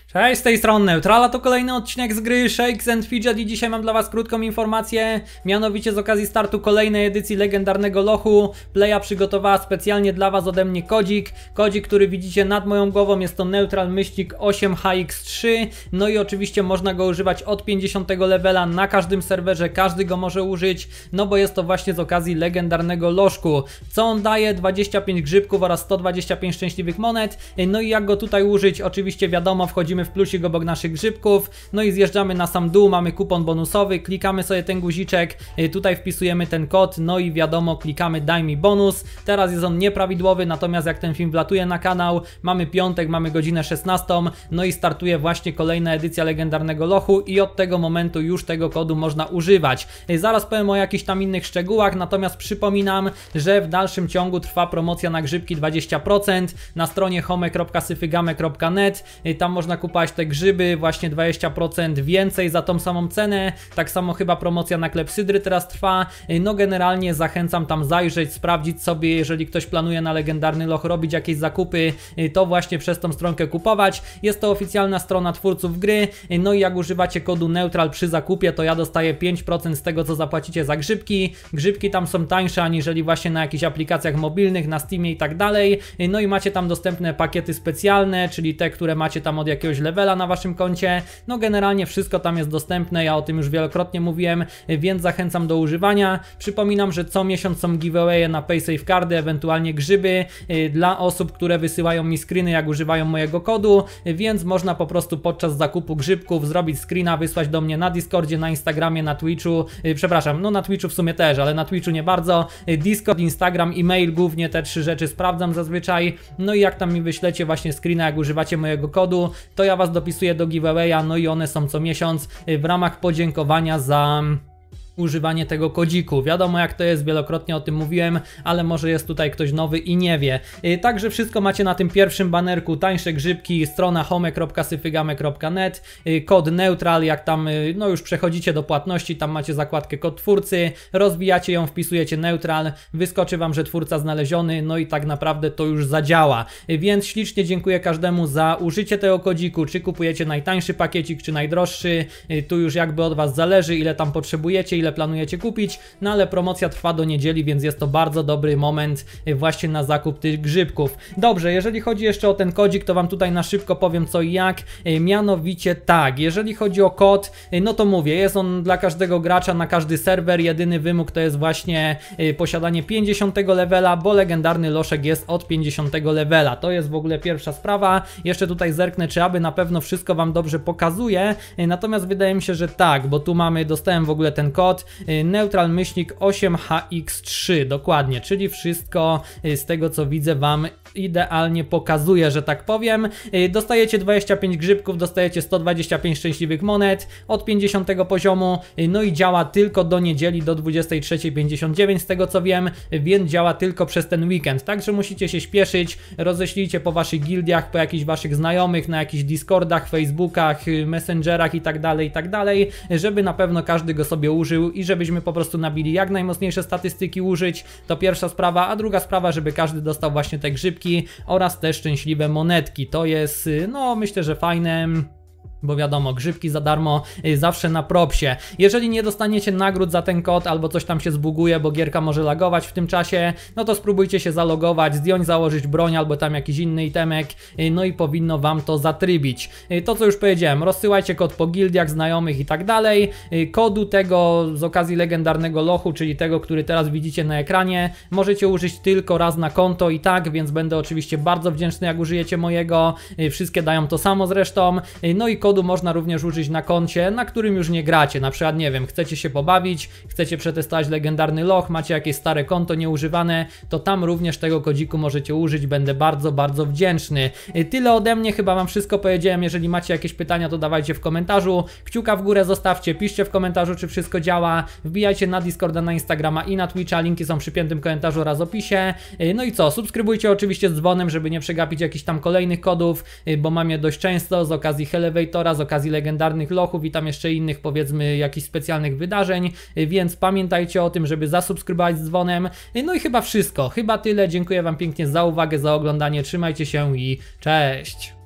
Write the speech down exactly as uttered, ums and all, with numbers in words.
Cześć, z tej strony Neutrala, to kolejny odcinek z gry Shakes and Fidget i dzisiaj mam dla was krótką informację. Mianowicie z okazji startu kolejnej edycji legendarnego lochu Playa przygotowała specjalnie dla was ode mnie kodzik. Kodzik, który widzicie nad moją głową, jest to Neutral myślnik osiem H X trzy. No i oczywiście można go używać od pięćdziesiątego levela na każdym serwerze, każdy go może użyć. No bo jest to właśnie z okazji legendarnego lożku. Co on daje? dwadzieścia pięć grzybków oraz sto dwadzieścia pięć szczęśliwych monet. No i jak go tutaj użyć? Oczywiście wiadomo, wchodzimy w plusik obok naszych grzybków, no i zjeżdżamy na sam dół, mamy kupon bonusowy, klikamy sobie ten guziczek, tutaj wpisujemy ten kod, no i wiadomo, klikamy daj mi bonus. Teraz jest on nieprawidłowy, natomiast jak ten film wlatuje na kanał, mamy piątek, mamy godzinę szesnastą, no i startuje właśnie kolejna edycja legendarnego lochu i od tego momentu już tego kodu można używać. Zaraz powiem o jakichś tam innych szczegółach, natomiast przypominam, że w dalszym ciągu trwa promocja na grzybki dwadzieścia procent na stronie home kropka syfygame kropka net, tam można kupować te grzyby, właśnie dwadzieścia procent więcej za tą samą cenę. Tak samo chyba promocja na klepsydry teraz trwa. No generalnie zachęcam tam zajrzeć, sprawdzić sobie, jeżeli ktoś planuje na legendarny loch robić jakieś zakupy, to właśnie przez tą stronkę kupować. Jest to oficjalna strona twórców gry, no i jak używacie kodu Neutral przy zakupie, to ja dostaję pięć procent z tego, co zapłacicie za grzybki. Grzybki tam są tańsze aniżeli właśnie na jakichś aplikacjach mobilnych, na Steamie i tak dalej. No i macie tam dostępne pakiety specjalne, czyli te, które macie tam od jakiegoś levela na waszym koncie. No generalnie wszystko tam jest dostępne, ja o tym już wielokrotnie mówiłem, więc zachęcam do używania. Przypominam, że co miesiąc są giveawaye na PaySafeCardy, ewentualnie grzyby dla osób, które wysyłają mi screeny, jak używają mojego kodu, więc można po prostu podczas zakupu grzybków zrobić screena, wysłać do mnie na Discordzie, na Instagramie, na Twitchu, przepraszam, no na Twitchu w sumie też, ale na Twitchu nie bardzo. Discord, Instagram, e-mail, głównie te trzy rzeczy sprawdzam zazwyczaj. No i jak tam mi wyślecie właśnie screena, jak używacie mojego kodu, to ja was dopisuję do giveawaya, no i one są co miesiąc w ramach podziękowania za używanie tego kodziku. Wiadomo jak to jest, wielokrotnie o tym mówiłem, ale może jest tutaj ktoś nowy i nie wie. Także wszystko macie na tym pierwszym banerku, tańsze grzybki, strona home kropka syfygame kropka net, kod Neutral, jak tam no już przechodzicie do płatności, tam macie zakładkę kod twórcy, rozbijacie ją, wpisujecie Neutral, wyskoczy wam, że twórca znaleziony, no i tak naprawdę to już zadziała. Więc ślicznie dziękuję każdemu za użycie tego kodziku, czy kupujecie najtańszy pakiecik, czy najdroższy, tu już jakby od was zależy, ile tam potrzebujecie, ile planujecie kupić, no ale promocja trwa do niedzieli, więc jest to bardzo dobry moment właśnie na zakup tych grzybków. Dobrze, jeżeli chodzi jeszcze o ten kodzik, to wam tutaj na szybko powiem co i jak. Mianowicie tak, jeżeli chodzi o kod, no to mówię, jest on dla każdego gracza, na każdy serwer. Jedyny wymóg to jest właśnie posiadanie pięćdziesiątego levela, bo legendarny loszek jest od pięćdziesiątego levela. To jest w ogóle pierwsza sprawa. Jeszcze tutaj zerknę, czy aby na pewno wszystko wam dobrze pokazuje, natomiast wydaje mi się, że tak, bo tu mamy, dostałem w ogóle ten kod Neutral myślnik osiem H X trzy, dokładnie, czyli wszystko z tego co widzę wam idealnie pokazuje, że tak powiem. Dostajecie dwadzieścia pięć grzybków, dostajecie sto dwadzieścia pięć szczęśliwych monet od pięćdziesiątego poziomu, no i działa tylko do niedzieli do dwudziestej trzeciej pięćdziesiąt dziewięć z tego co wiem, więc działa tylko przez ten weekend, także musicie się śpieszyć, roześlijcie po waszych gildiach, po jakichś waszych znajomych, na jakichś Discordach, Facebookach, Messengerach i tak dalej, i tak dalej, żeby na pewno każdy go sobie użył i żebyśmy po prostu nabili jak najmocniejsze statystyki użyć, to pierwsza sprawa, a druga sprawa, żeby każdy dostał właśnie te grzybki oraz te szczęśliwe monetki. To jest, no myślę, że fajne, bo wiadomo, grzybki za darmo zawsze na propsie. Jeżeli nie dostaniecie nagród za ten kod albo coś tam się zbuguje, bo gierka może lagować w tym czasie, no to spróbujcie się zalogować, zdjąć, założyć broń albo tam jakiś inny itemek, no i powinno wam to zatrybić. To co już powiedziałem, rozsyłajcie kod po gildiach, znajomych i tak dalej. Kodu tego z okazji legendarnego lochu, czyli tego, który teraz widzicie na ekranie, możecie użyć tylko raz na konto i tak, więc będę oczywiście bardzo wdzięczny jak użyjecie mojego. Wszystkie dają to samo zresztą. No i kod kodu można również użyć na koncie, na którym już nie gracie. Na przykład, nie wiem, chcecie się pobawić, chcecie przetestować legendarny loch, macie jakieś stare konto nieużywane, to tam również tego kodziku możecie użyć. Będę bardzo, bardzo wdzięczny. Tyle ode mnie, chyba wam wszystko powiedziałem. Jeżeli macie jakieś pytania, to dawajcie w komentarzu. Kciuka w górę zostawcie, piszcie w komentarzu, czy wszystko działa. Wbijajcie na Discorda, na Instagrama i na Twitcha. Linki są przy piętym komentarzu oraz opisie. No i co? Subskrybujcie oczywiście z dzwonem, żeby nie przegapić jakichś tam kolejnych kodów, bo mam je dość często z okazji Elevatora, z okazji legendarnych lochów i tam jeszcze innych, powiedzmy, jakichś specjalnych wydarzeń, więc pamiętajcie o tym, żeby zasubskrybować z dzwonem. No i chyba wszystko, chyba tyle. Dziękuję wam pięknie za uwagę, za oglądanie, trzymajcie się i cześć!